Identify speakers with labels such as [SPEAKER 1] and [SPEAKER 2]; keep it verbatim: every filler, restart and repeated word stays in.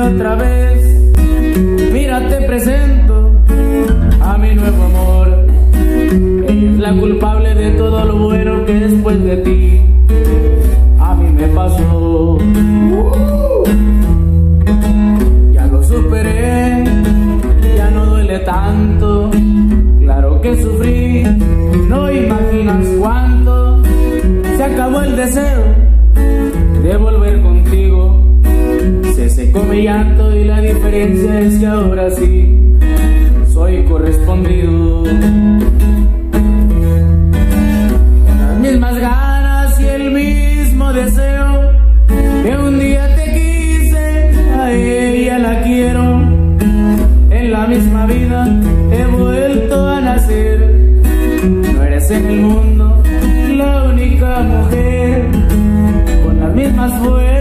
[SPEAKER 1] otra vez. Mira, te presento a mi nuevo amor. Ella es la culpable de todo lo bueno que después de ti a mí me pasó. Ya lo superé, ya no duele tanto. Claro que sufrí, no imaginas cuánto. Se acabó el deseo de volver contigo. Se secó mi llanto y la diferencia es que ahora sí soy correspondido. Con las mismas ganas y el mismo deseo que un día te quise, a ella la quiero. En la misma vida he vuelto a nacer. No eres en el mundo la única mujer con las mismas fuerzas